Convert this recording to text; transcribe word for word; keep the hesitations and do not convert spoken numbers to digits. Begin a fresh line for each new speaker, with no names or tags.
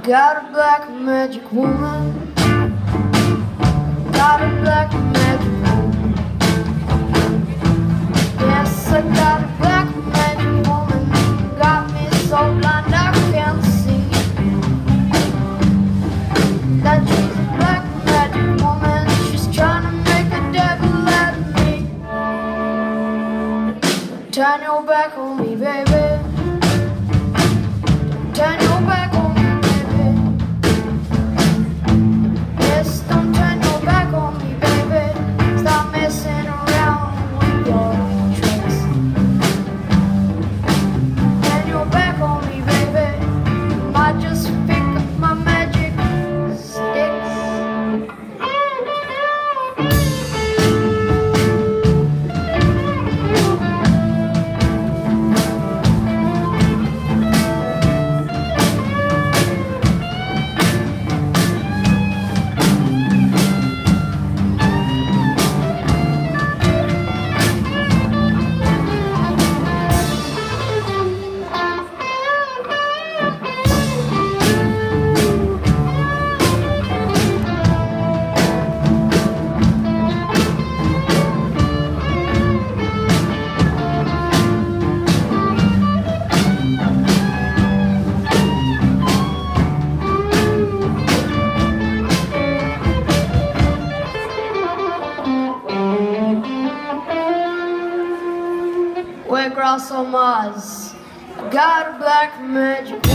Got a black magic woman. Got a black magic woman. Yes, I got a black magic woman. Got me so blind I can't see that she's a black magic woman. She's trying to make a devil out of me. Turn your back on me, baby. Turn your back on me. We're grass on Mars. I got a black magic.